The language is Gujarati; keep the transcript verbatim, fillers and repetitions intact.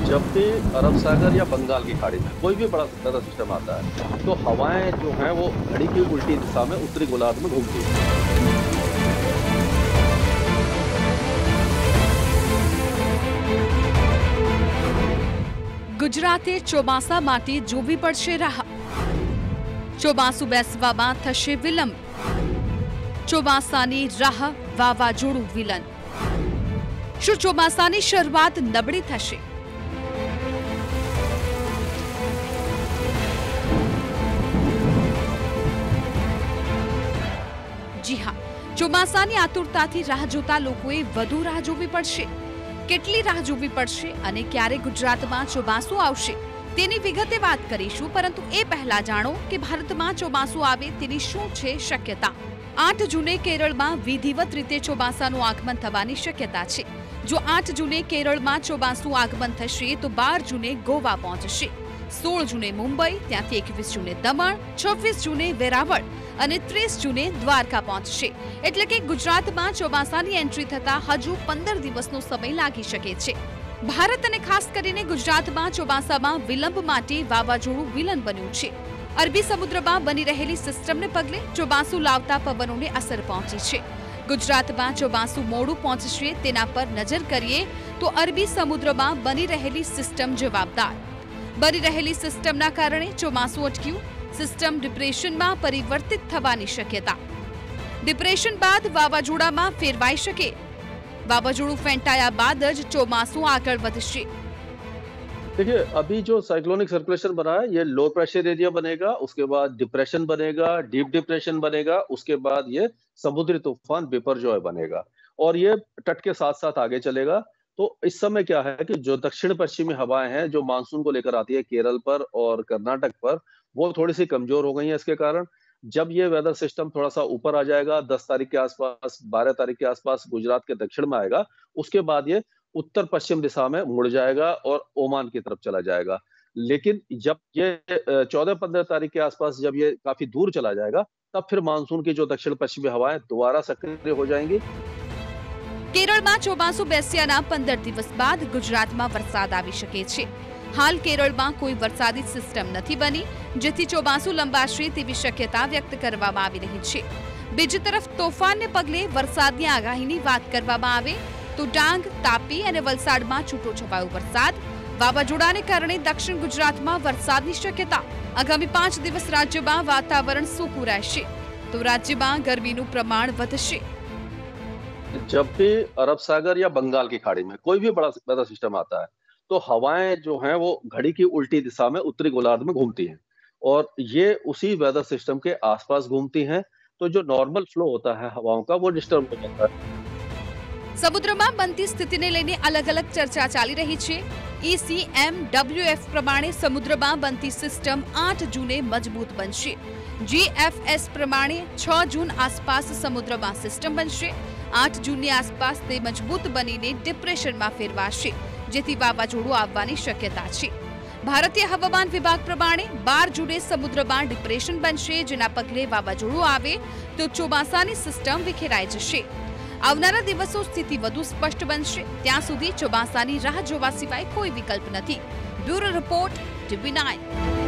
जब भी अरब सागर या बंगाल की खाड़ी में कोई भी बड़ा वेदर सिस्टम आता है तो हवाएं जो हैं वो घड़ी की उल्टी दिशा में उत्तरी गोलार्ध में घूमती हैं। ગુજરાતે ચોમાસા માટે જોવી પડશે રાહ। ચોમાસું બેસવામાં થશે વિલંબ। ચોમાસાની રાહ વાવાઝોડું વિલન। શું ચોમાસાની શરૂઆત નબળી થશે? જી હા, ચોમાસાની આતુરતાથી રાહ જોતા લોકોએ વધુ રાહ જોવી પડશે। કેટલી રાહ જોવી પડશે અને ક્યારે ગુજરાતમાં ચોમાસું આવશે તેની વિગતે વાત કરીશું, પરંતુ એ પહેલા જાણો કે ભારતમાં ચોમાસું આવે તેની શું છે શક્યતા। આઠ જૂને કેરળમાં વિધિવત રીતે ચોમાસાનું આગમન થવાની શક્યતા છે। જો આઠ જૂને કેરળમાં ચોમાસું આગમન થશે તો બાર જૂને ગોવા પહોંચશે, સોળ જૂને મુંબઈ, ત્યાંથી એકવીસ જૂને દમણ, છવ્વીસ જૂને વેરાવળ અને ત્રીસ જૂને દ્વારકા પહોંચશે। એટલે કે ગુજરાતમાં ચોમાસાની એન્ટ્રી થતા હજુ પંદર દિવસનો સમય લાગી શકે છે। ભારત અને ખાસ કરીને ગુજરાતમાં ચોમાસામાં વિલંબ માટે વાવાઝોડું વિલન બન્યું છે। અરબી સમુદ્રમાં બની રહેલી સિસ્ટમને પગલે ચોમાસું લાવતા પવનોને અસર પહોંચી છે। ગુજરાતમાં ચોમાસું મોડું પહોંચશે તેના પર નજર કરીએ તો અરબી સમુદ્રમાં બની રહેલી સિસ્ટમ જવાબદાર। બની રહેલી સિસ્ટમના કારણે ચોમાસું અટક્યું। સિસ્ટમ ડિપ્રેશનમાં પરિવર્તિત થવાની શક્યતા। ડિપ્રેશન બાદ વાવાઝોડામાં ફેરવાઈ શકે। વાવાઝોડું ફેંટાયા બાદ જ ચોમાસું આગળ વધશે। देखिए, अभी जो साइक्लोनिक सर्कुलेशन बना है ये लो प्रेशर एरिया बनेगा, उसके बाद डिप्रेशन बनेगा, डीप डिप्रेशन बनेगा, उसके बाद ये समुद्री तूफान बिपरजॉय बनेगा और ये तट के साथ साथ आगे चलेगा। तो इस समय क्या है कि जो दक्षिण पश्चिमी हवाएं हैं जो मानसून को लेकर आती है केरल पर और कर्नाटक पर, वो थोड़ी सी कमजोर हो गई हैं। इसके कारण जब ये वेदर सिस्टम थोड़ा सा ऊपर आ जाएगा, दस तारीख के आसपास, बारह तारीख के आसपास गुजरात के दक्षिण में आएगा, उसके बाद ये उत्तर पश्चिम दिशा में मुड़ जाएगा और ओमान की तरफ चला जाएगा। लेकिन जब ये चौदह पंद्रह तारीख के आसपास जब ये काफी दूर चला जाएगा, तब फिर मानसून की जो दक्षिण पश्चिमी हवाएं दोबारा सक्रिय हो जाएंगी। केरळમાં ચોમાસું બેસ્યાના પંદર દિવસ બાદ ગુજરાતમાં વરસાદ આવી શકે છે। હાલ કેરળમાં કોઈ વરસાદી સિસ્ટમ નથી બની, જેથી ચોમાસું લંબાશે તેવી શક્યતા વ્યક્ત કરવામાં આવી રહી છે। બીજી તરફ તોફાનને પગલે વરસાદની આગાહીની વાત કરવામાં આવે તો ડાંગ, તાપી અને વલસાડમાં છૂટોછવાયો વરસાદ। વાવાઝોડાને કારણે દક્ષિણ ગુજરાતમાં વરસાદની શક્યતા। આગામી પાંચ દિવસ રાજ્યમાં વાતાવરણ સૂકું રહેશે તો રાજ્યમાં ગરમીનું પ્રમાણ વધશે। जब भी अरब सागर या बंगाल की खाड़ी में कोई भी बड़ा वेदर सिस्टम आता है तो हवाएं जो हैं वो घड़ी की उल्टी दिशा में उत्तरी गोलार्ध में घूमती हैं और ये उसी वेदर सिस्टम के आसपास घूमती हैं। तो जो नॉर्मल फ्लो होता है हवाओं का वो डिस्टर्ब हो जाता है। समुद्रमा बनती स्थितिने लईने अलग अलग चर्चा चाली रही छे। ईसीएमडब्ल्यूएफ प्रमाणे समुद्रमा बनती सिस्टम आठ जूने मजबूत बनशे। जीएफएस प्रमाणे छ जून आसपास समुद्रमा सिस्टम बनशे। आठ जूननी आसपास ते मजबूत बनीने डिप्रेशનમાં ફેરવાશે, જેથી વાવાઝોડું આવવાની શક્યતા છે। ભારતીય હવામાન વિભાગ પ્રમાણે બાર જૂને સમુદ્રમાં ડિપ્રેશન બનશે, જેના પગલે વાવાઝોડું આવે તો ચોમાસાની સિસ્ટમ વિખેરાઈ જશે। આવનારા દિવસો સ્થિતિ વધુ સ્પષ્ટ બનશે। ત્યાં સુધી ચોમાસાની રાહ જોવા સિવાય કોઈ વિકલ્પ નથી। Bureau report, TV nine.